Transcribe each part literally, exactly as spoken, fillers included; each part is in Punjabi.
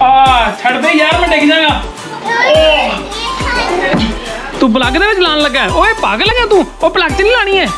आ छड़ दे यार, मैं डिग जाएगा। तू प्लग दे विच लान लगा? ओए पागल है तू? ओ प्लग च नहीं लानी है।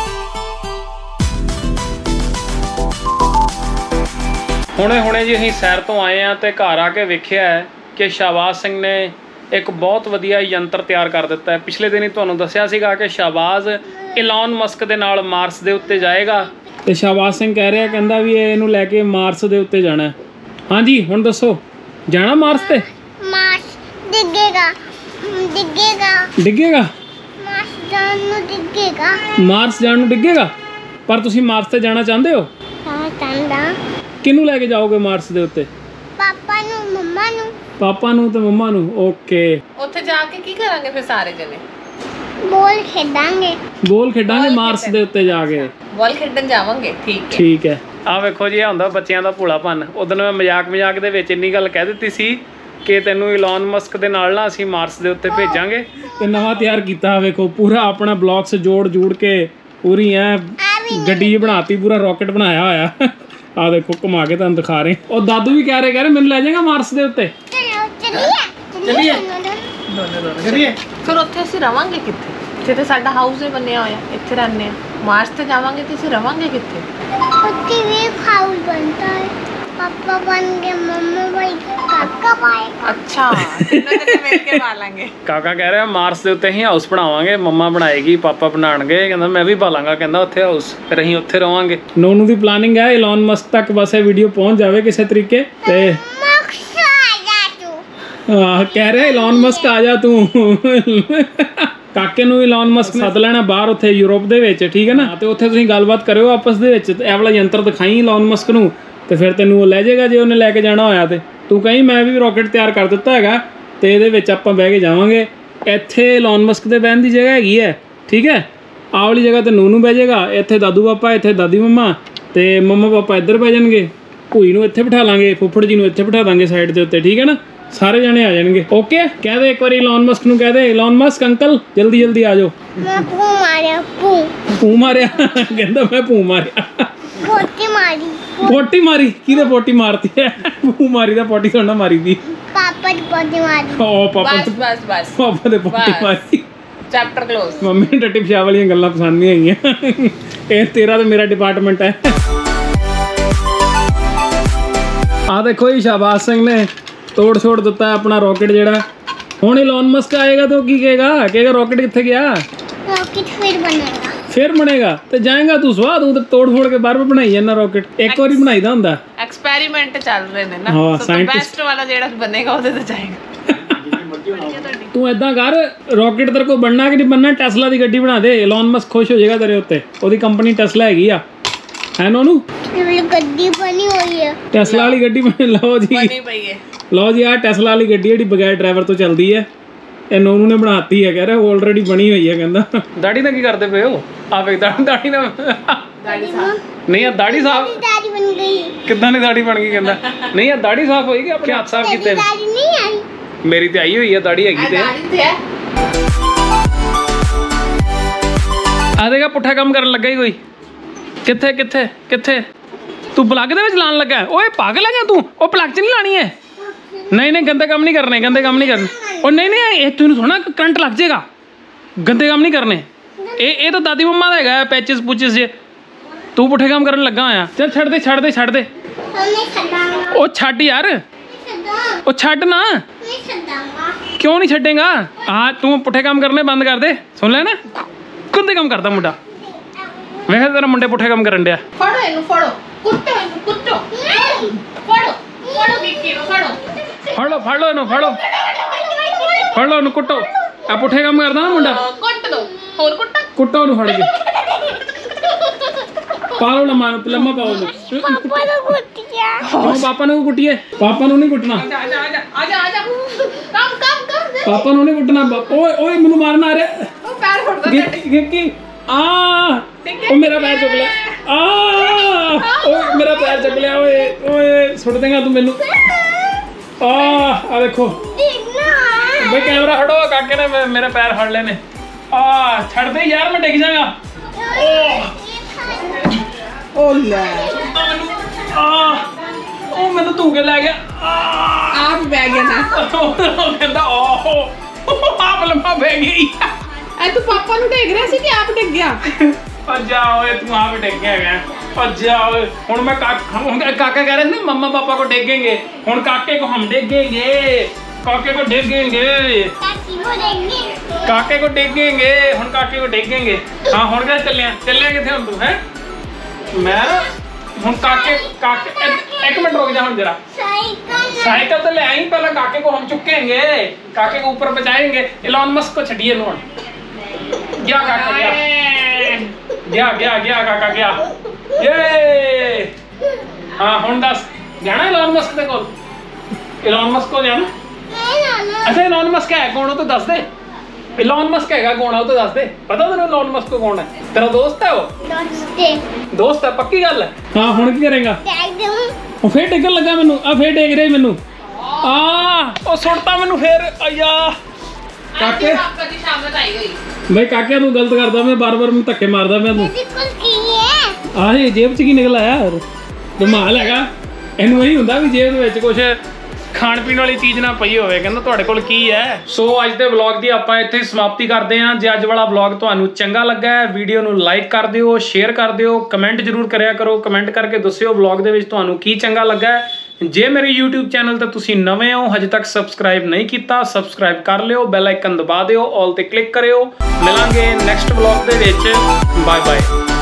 हुणे हुणे जी असीं सैर तो आए हैं ते घर आके वेखिया है कि शहबाज सिंह ने एक बहुत वधिया यंत्र तैयार कर दिता है। पिछले दिन ही तुहानूं दस्सिया सीगा कि शहबाज इलॉन मस्क दे नाल मार्स दे उत्ते जाएगा ते शहबाज सिंह कह रहा कहंदा भी इहनूं लैके मार्स दे उत्ते जाना। हाँ जी हुण दसो जाना मार्स ते? मार्स डिगेगा डिगेगा डिगेगा मार्स जान नूं डिगेगा मार्स जान नूं डिगेगा। पर तुसीं मार्स ते जाना चाहते हो? हाँ चाहंदा। किहनूं लैके जाओगे मार्स दे उत्ते? पापा नूं मम्मा नूं। पापा नूं ते मम्मा नूं। ओके ਉੱਥੇ ਜਾ ਕੇ ਕੀ ਕਰਾਂਗੇ ਫਿਰ ਸਾਰੇ ਜਣੇ? बॉल खेडांगे ਬੋਲ ਖੇਡਾਂਗੇ ਮਾਰਸ ਦੇ ਉੱਤੇ ਜਾ ਕੇ। ਬਾਲ ਖੇਡਣ ਜਾਵਾਂਗੇ। ਠੀਕ ਹੈ ਠੀਕ ਹੈ। ਆ ਵੇਖੋ ਜੀ ਇਹ ਹੁੰਦਾ ਬੱਚਿਆਂ ਦਾ ਭੋਲਾਪਨ। ਉਦੋਂ ਮੈਂ ਮਜ਼ਾਕ ਮਜ਼ਾਕ ਦੇ ਵਿੱਚ ਇੰਨੀ ਗੱਲ ਕਹਿ ਦਿੱਤੀ ਸੀ ਕਿ ਤੈਨੂੰ ਇਲॉन ਮਸਕ ਦੇ ਨਾਲ ਨਾ ਅਸੀਂ ਮਾਰਸ ਦੇ ਉੱਤੇ ਭੇਜਾਂਗੇ ਤੇ ਨਵਾਂ ਤਿਆਰ ਕੀਤਾ। ਵੇਖੋ ਪੂਰਾ ਆਪਣਾ ਬਲੌਕਸ ਜੋੜ ਜੂੜ ਕੇ ਪੂਰੀ ਐ ਗੱਡੀ ਬਣਾਤੀ, ਪੂਰਾ ਰਾਕਟ ਬਣਾਇਆ ਹੋਇਆ। ਆ ਦੇਖੋ ਘੁਮਾ ਕੇ ਤੁਹਾਨੂੰ ਦਿਖਾ ਰਹੇ। ਉਹ ਦਾਦੂ ਵੀ ਕਹਿ ਰਹੇ ਕਹਿ ਰਹੇ ਮੈਨੂੰ ਲੈ ਜਾਏਗਾ ਮਾਰਸ ਦੇ ਉੱਤੇ। चलिए ਚਲੀਏ। ਫਿਰ ਉੱਥੇ ਅਸੀਂ ਰਵਾਂਗੇ ਕਿੱਥੇ? ਇੱਥੇ ਤੇ ਸਾਡਾ ਹਾਊਸ ਹੀ ਬਣਿਆ ਹੋਇਆ, ਇੱਥੇ ਰਹਿੰਦੇ ਆ। ਮਾਰਸ ਤੇ ਜਾਵਾਂਗੇ ਤੇ ਅਸੀਂ ਰਵਾਂਗੇ ਕਿੱਥੇ? ਉੱਥੇ ਵੀ ਹਾਊਸ ਬਣਦਾ ਹੈ। ਪਾਪਾ ਬਣ ਕੇ ਮੰਮਾ ਭਾਈ ਕਾਕਾ ਪਾਏਗਾ। ਅੱਛਾ ਤਿੰਨੋਂ ਜਣੇ ਮਿਲ ਕੇ ਪਾਲਾਂਗੇ। ਕਾਕਾ ਕਹਿ ਰਿਹਾ ਮਾਰਸ ਦੇ ਉੱਤੇ ਹੀ ਹਾਊਸ ਬਣਾਵਾਂਗੇ, ਮੰਮਾ ਬਣਾਏਗੀ, ਪਾਪਾ ਬਣਾਉਣਗੇ। ਕਹਿੰਦਾ ਮੈਂ ਵੀ ਪਾਲਾਂਗਾ, ਕਹਿੰਦਾ ਉੱਥੇ ਹਾਊਸ, ਫਿਰ ਅਸੀਂ ਉੱਥੇ ਰਵਾਂਗੇ। ਨੋਨੂ ਦੀ ਪਲਾਨਿੰਗ ਹੈ ਇਲॉन ਮਸਕ ਤੱਕ ਬਸ ਇਹ ਵੀਡੀਓ ਪਹੁੰਚ ਜਾਵੇ ਕਿਸੇ ਤਰੀਕੇ ਤੇ ਆਹ ਕਹਿ ਰਿਹਾ ਇਲॉन ਮਸਕ ਆ ਜਾ ਤੂੰ। ਕਾਕੇ ਨੂੰ ਇਲॉन ਮਸਕ ਸੱਦ ਲੈਣਾ ਬਾਹਰ ਉੱਥੇ ਯੂਰਪ ਦੇ ਵਿੱਚ, ਠੀਕ ਹੈ ਨਾ? ਤੇ ਉੱਥੇ ਤੁਸੀਂ ਗੱਲਬਾਤ ਕਰਿਓ ਆਪਸ ਦੇ ਵਿੱਚ। ਇਹ ਵਾਲਾ ਯੰਤਰ ਦਿਖਾਈ ਇਲॉन ਮਸਕ ਨੂੰ ਤੇ ਫਿਰ ਤੈਨੂੰ ਉਹ ਲੈ ਜਾਏਗਾ ਜੇ ਉਹਨੇ ਲੈ ਕੇ ਜਾਣਾ ਹੋਇਆ ਤੇ। ਤੂੰ ਕਹੀਂ ਮੈਂ ਵੀ ਰਾਕਟ ਤਿਆਰ ਕਰ ਦਿੱਤਾ ਹੈਗਾ ਤੇ ਇਹਦੇ ਵਿੱਚ ਆਪਾਂ ਬਹਿ ਕੇ ਜਾਵਾਂਗੇ। ਇੱਥੇ ਇਲॉन ਮਸਕ ਦੇ ਬਹਿਣ ਦੀ ਜਗ੍ਹਾ ਹੈਗੀ ਹੈ, ਠੀਕ ਹੈ? ਆਹ ਵਾਲੀ ਜਗ੍ਹਾ ਤੇ ਨੂਨੂ ਬਹਿ ਜਾਏਗਾ, ਇੱਥੇ ਦਾਦੂ ਪਾਪਾ, ਇੱਥੇ ਦਾਦੀ ਮੰਮਾ ਤੇ ਮੰਮਾ ਪਾਪਾ ਇੱਧਰ ਬਹਿ ਜਾਣਗੇ। ਭੂਈ ਨੂੰ ਇੱਥੇ ਬਿਠਾ ਲਾਂਗੇ, ਫੁੱਫੜ ਜੀ ਨੂੰ ਇੱਥੇ ਬਿਠਾ ਦਾਂਗੇ ਸਾਈਡ ਦੇ ਉੱਤੇ, ਠੀਕ ਹੈ ਨਾ? ਸਾਰੇ ਜਣੇ ਆ ਜਾਣਗੇ। ਓਕੇ ਕਹਿ ਦੇ ਇੱਕ ਵਾਰੀ ਇਲॉन ਮਸਕ ਨੂੰ ਕਹਿ ਦੇ ਇਲॉन ਮਸਕ ਅੰਕਲ ਜਲਦੀ ਜਲਦੀ ਆ ਜਾਓ। ਮੈਂ ਭੂ ਮਾਰਿਆ ਭੂ ਭੂ ਮਾਰਿਆ ਕਹਿੰਦਾ ਮੈਂ ਭੂ ਮਾਰਿਆ। ਪੋਟੀ ਮਾਰੀ ਪੋਟੀ ਮਾਰੀ? ਕਿਹਦੇ ਪੋਟੀ ਮਾਰਤੀ ਹੈ? ਭੂ ਮਾਰੀ ਦਾ ਪੋਟੀ ਥੋੜਾ ਮਾਰੀ ਦੀ। ਪਾਪਾ ਦੀ ਪੋਟੀ ਮਾਰੀ। ਓ ਪਾਪਾ ਬਸ ਬਸ ਬਸ ਪਾਪਾ ਦੇ ਪੋਟੀ ਮਾਰੀ। Chapter close. ਮੰਮੀ ਨੂੰ ਟੱਟੀ ਪਿਸ਼ਾਬ ਵਾਲੀਆਂ ਗੱਲਾਂ ਪਸੰਦ ਨਹੀਂ ਆਈਆਂ। ਇਹ ਤੇਰਾ ਤੇ ਮੇਰਾ ਡਿਪਾਰਟਮੈਂਟ ਹੈ। ਆ ਦੇਖੋ ਜੀ ਸ਼ਹਬਾਜ਼ ਸਿੰਘ ਨੇ ਤੋੜ ਛੋੜ ਦਿੱਤਾ ਆਪਣਾ ਰਾਕਟ ਜਿਹੜਾ। ਹੁਣ ਇਲॉन ਮਸਕ ਆਏਗਾ ਤਾਂ ਕੀ ਕਹੇਗਾ? ਕਹੇਗਾ ਰਾਕਟ ਕਿੱਥੇ ਗਿਆ? ਰਾਕਟ ਫਿਰ ਬਣੇਗਾ। ਫਿਰ ਬਣੇਗਾ ਤੇ ਜਾਏਗਾ ਤੂੰ ਸਵਾਦ ਤੂੰ ਤੇ ਤੋੜ ਫੋੜ ਕੇ ਬਾਰ ਬਾਰ ਬਣਾਈ ਜਾਂਦਾ ਰਾਕਟ। ਇੱਕ ਵਾਰੀ ਬਣਾਈਦਾ ਹੁੰਦਾ। ਐਕਸਪੈਰੀਮੈਂਟ ਚੱਲ ਰਹੇ ਨੇ ਨਾ, ਹਾਂ, ਸਭ ਤੋਂ ਬੈਸਟ ਵਾਲਾ ਜਿਹੜਾ ਬਣੇਗਾ ਉਹਦੇ ਤੇ ਜਾਏਗਾ। ਤੂੰ ਏਦਾਂ ਕਰ ਰਾਕਟ ਤੇਰੇ ਕੋਲ ਬਣਨਾ ਕਿ ਨਹੀਂ ਬਣਨਾ, ਟੈਸਲਾ ਦੀ ਗੱਡੀ ਬਣਾ ਦੇ। ਇਲॉन ਮਸਕ ਖੁਸ਼ ਹੋ ਜਾਏਗਾ ਤੇਰੇ ਉੱਤੇ। ਉਹਦੀ ਕੰਪਨੀ ਟੈਸਲਾ ਹੈਗੀ ਆ, ਹੈ ਨਾ? ਉਹਨੂੰ ਗੱਡੀ ਬਣੀ ਹੋਈ ਹੈ, ਟੈਸਲਾ ਵਾਲੀ ਗੱਡੀ ਬਣੀ। ਲਓ ਜੀ ਬਣੀ ਪਈ ਹੈ। ਲਓ ਜੀ ਆਹ ਟੈਸਲਾ ਵਾਲੀ ਗੱਡੀ ਜਿਹੜੀ ਬਗੈਰ ਡਰਾਈਵਰ ਤੋਂ ਚੱਲਦੀ ਹੈ, ਇਹ ਨੋਨੂ ਨੇ ਬਣਾਤੀ ਹੈ। ਕਹਿ ਰਿਹਾ ਆਲਰੇਡੀ ਬਣੀ ਹੋਈ ਹੈ। ਕਹਿੰਦਾ ਦਾੜੀ ਦਾ ਕੀ ਕਰਦੇ ਪਏ ਹੋ? ਆ ਵੇਖ ਦਾੜੀ ਨਾ ਦਾੜੀ ਸਾਫ ਨਹੀਂ ਆ ਦਾੜੀ ਸਾਫ ਦਾੜੀ ਬਣ ਗਈ। ਕਿੱਦਾਂ ਦੀ ਦਾੜੀ ਬਣ ਗਈ? ਕਹਿੰਦਾ ਨਹੀਂ ਆ ਦਾੜੀ ਸਾਫ ਹੋਏਗੀ, ਆਪਣੇ ਹੱਥ ਸਾਫ ਕੀਤੇ। ਦਾੜੀ ਨਹੀਂ ਆਈ ਮੇਰੀ ਤੇ ਆਈ ਹੋਈ ਹੈ, ਦਾੜੀ ਹੈਗੀ ਤੇ। ਦਾੜੀ ਤੇ ਹੈ। ਆ ਦੇਗਾ ਪੁੱਠਾ ਕੰਮ ਕਰਨ ਲੱਗਾ ਹੀ ਕੋਈ। ਕਿੱਥੇ ਕਿੱਥੇ ਕਿੱਥੇ? ਤੂੰ ਪਲੱਗ ਦੇ ਵਿੱਚ ਲਾਣ ਲੱਗਾ? ਓਏ ਪਾਗਲ ਹੈ ਤੂੰ? ਉਹ ਪਲੱਗ 'ਚ ਨਹੀਂ ਲਾਣੀ ਹੈ। ਨਹੀਂ ਨਹੀਂ ਗੰਦੇ ਕੰਮ ਨਹੀਂ ਕਰਨੇ, ਗੰਦੇ ਕੰਮ ਨਹੀਂ ਕਰਨੇ। ਉਹ ਨਹੀਂ ਨਹੀਂ ਇਹ ਤੈਨੂੰ ਥੋੜਾ ਕਰੰਟ ਲੱਗ ਜਾਏਗਾ। ਗੰਦੇ ਕੰਮ ਨਹੀਂ ਕਰਨੇ। ਇਹ ਇਹ ਤਾਂ ਦਾਦੀ ਮੰਮਾ ਦਾ ਹੈਗਾ ਪੈਚਿਸ ਪੁਚਿਸ ਜੇ। ਤੂੰ ਪੁੱਠੇ ਕੰਮ ਕਰਨ ਲੱਗਾ ਹੋਇਆ। ਚੱਲ ਛੱਡ ਦੇ ਛੱਡ ਦੇ ਛੱਡ ਦੇ। ਉਹ ਛੱਡ ਯਾਰ, ਉਹ ਛੱਡ ਨਾ। ਕਿਉਂ ਨਹੀਂ ਛੱਡੇਗਾ? ਹਾਂ ਤੂੰ ਪੁੱਠੇ ਕੰਮ ਕਰਨੇ ਬੰਦ ਕਰ ਦੇ। ਸੁਣ ਲੈ ਨਾ, ਗੰਦੇ ਕੰਮ ਕਰਦਾ ਮੁੰਡਾ। ਵੇਖ ਤੇਰਾ ਮੁੰਡੇ ਪੁੱਠੇ ਕੰਮ ਕਰਨ ਡਿਆ। ਫੜੋ ਇਹਨੂੰ, ਫੜੋ, ਕੁੱਟੋ ਇਹਨੂੰ, ਕੁੱਟੋ। ਫੜੋ ਫੜੋ ਵਿੱਕੀ ਨੂੰ, ਫੜੋ। ਫੜ ਲਓ ਫੜ ਲਓ ਇਹਨੂੰ, ਫੜੋ ਫੜ ਲਓ ਇਹਨੂੰ, ਕੁੱਟੋ। ਆ ਪੁੱਠੇ ਕੰਮ ਕਰਦਾ ਨਾ ਮੁੰਡਾ। ਕੁੱਟ ਦੋ, ਹੋਰ ਕੁੱਟੋ। ਕੁੱਟੋ ਉਹਨੂੰ ਫੜ ਕੇ। ਪਾ ਲਓ ਲੰਮਾ ਨੂੰ, ਲੰਮਾ ਪਾਓ ਉਹਨੂੰ। ਪਾਪਾ ਨੂੰ ਕੁੱਟਿਆ। ਕਿਉਂ ਪਾਪਾ ਨੂੰ ਕੁੱਟੀਏ? ਪਾਪਾ ਨੂੰ ਨਹੀਂ ਕੁੱਟਣਾ। ਆ ਜਾ ਆ ਜਾ ਆ ਜਾ ਆ ਜਾ। ਕੰਮ ਕੰਮ ਕਰ। ਪਾਪਾ ਨੂੰ ਨਹੀਂ ਕੁੱਟਣਾ। ਓਏ ਓਏ ਮੈਨੂੰ ਮਾਰਨਾ ਆ ਰਿਹਾ। ਉਹ ਪੈਰ ਫੜਦਾ ਗਿੱਕੀ ਗਿੱਕੀ ਆ ਉਹ ਮੇਰਾ ਪੈਰ ਚੁੱਕ ਲਿਆ। ਆ ਓਏ ਮੇਰਾ ਪੈਰ ਚੁੱਕ ਲਿਆ। ਓਏ ਓਏ ਸੁੱਟ ਦੇਗਾ ਤੂੰ ਮੈਨੂੰ। ਆ ਆ ਦੇਖੋ ਬਈ ਕੈਮਰਾ ਹਟੋ। ਕਾਕੇ ਨੇ ਮੇਰੇ ਪੈਰ ਫੜ ਲਏ ਨੇ। ਆ ਛੱਡ ਦੇ ਯਾਰ, ਮੈਂ ਡਿੱਗ ਜਾਗਾ। ਓ ਲੈ ਮੈਨੂੰ ਆ ਉਹ ਮੈਨੂੰ ਧੂ ਕੇ ਲੈ ਗਿਆ। ਆ ਪੈ ਗਿਆ ਨਾ ਉਹ ਕਹਿੰਦਾ ਓਹ ਆਪ ਲੰਮਾ ਪੈ ਗਈ ਐ ਤੂੰ ਪਾਪਾ ਨੂੰ ਡੇਗ ਰਿਹਾ ਸੀ ਕਿ ਆਪ ਡਿੱਗ ਗਿਆ ਭੱਜਾ ਓਏ ਤੂੰ ਆਪ ਡੇਗਿਆ ਗਿਆ ਭੱਜਾ ਓਏ ਹੁਣ ਮੈਂ ਕਾਕਾ ਹੁਣ ਕਾਕਾ ਕਹਿ ਰਹੇ ਨੇ मम्मा पापा को डेगेंगे ਹੁਣ ਕਾਕੇ को हम डेगेंगे काके को डेगेंगे काकी को देंगे काके को डेगेंगे ਹੁਣ ਕਾਕੇ को डेगेंगे ਹਾਂ ਹੁਣ ਕਿੱਥੇ ਚੱਲਿਆ ਚੱਲਿਆ ਕਿੱਥੇ ਹੁਣ ਤੂੰ ਹੈ ਮੈਂ ਹੁਣ ਕਾਕੇ काके एक मिनट रुक जा ਹੁਣ जरा साइकिल साइकिल तो ले आई पहले काके को हम चुकेंगे काके को ऊपर पहुंचाएंगे एलॉन मस्क को छड़िए नो गया काका गया गया गया गया काका गया ये हाँ हुन दस जाना एलॉन मस्क दे कोल एलॉन मस्क को जाना अच्छा एलॉन मस्क है कौन हो तो दस दे एलॉन मस्क हैगा कौन है तो दस दे पता तेन एलॉन मस्क कौन है तेरा दोस्त है वो दोस्ते दोस्त है पक्की गल है हाँ हुन की करेगा टैग दूं ਉਹ ਫੇਰ ਡਿੱਗਣ ਲੱਗਾ ਮੈਨੂੰ ਆ ਫੇਰ ਡਿੱਗ ਰਿਹਾ ਮੈਨੂੰ ਆ ਉਹ ਸੁੱਟਤਾ ਮੈਨੂੰ ਫੇਰ ਆਇਆ ਕਾਕੇ ਪਾਪਾ ਦੀ ਸ਼ਾਮਤ ਆਈ ਹੋਈ ਬਈ ਕਾਕੇ ਤੂੰ ਗਲਤ ਕਰਦਾ ਮੈਂ ਬਾਰ-ਬਾਰ ਮੈਨੂੰ ਧੱਕੇ ਮਾਰਦਾ ਮੈਂ ਤੂੰ दीदी कुछ की है ਆਹ ਇਹ ਜੇਬ 'ਚ ਕੀ ਨਿਕਲ ਆਇਆ ਯਾਰ ਧਮਾਲ ਹੈਗਾ ਇਹਨੂੰ ਇਹੀ ਹੁੰਦਾ ਵੀ ਜੇਬ ਦੇ ਵਿੱਚ ਕੁਝ ਖਾਣ ਪੀਣ ਵਾਲੀ ਚੀਜ਼ ਨਾ ਪਈ ਹੋਵੇ ਕਹਿੰਦਾ ਤੁਹਾਡੇ ਕੋਲ ਕੀ ਹੈ ਸੋ ਅੱਜ ਦੇ ਵਲੌਗ ਦੀ ਆਪਾਂ ਇੱਥੇ ਸਮਾਪਤੀ ਕਰਦੇ ਹਾਂ ਜੇ ਅੱਜ ਵਾਲਾ ਵਲੌਗ ਤੁਹਾਨੂੰ ਚੰਗਾ ਲੱਗਾ ਹੈ ਵੀਡੀਓ ਨੂੰ ਲਾਈਕ ਕਰ ਦਿਓ ਸ਼ੇਅਰ ਕਰ ਦਿਓ ਕਮੈਂਟ ਜ਼ਰੂਰ ਕਰਿਆ ਕਰੋ ਕਮੈਂਟ ਕਰਕੇ ਦੱਸਿਓ ਵਲੌਗ ਦੇ ਵਿੱਚ ਤੁਹਾਨੂੰ ਕੀ ਚੰਗਾ ਲੱਗਾ ਹੈ ਜੇ ਮੇਰੇ YouTube ਚੈਨਲ ਤੇ ਤੁਸੀਂ ਨਵੇਂ ਹੋ ਹਜੇ ਤੱਕ ਸਬਸਕ੍ਰਾਈਬ ਨਹੀਂ ਕੀਤਾ ਸਬਸਕ੍ਰਾਈਬ ਕਰ ਲਿਓ ਬੈਲ ਆਈਕਨ ਦਬਾ ਦਿਓ ਆਲ ਤੇ ਕਲਿੱਕ ਕਰਿਓ ਮਿਲਾਂਗੇ ਨੈਕਸਟ ਵਲੌਗ ਦੇ ਵਿੱਚ ਬਾਏ ਬਾਏ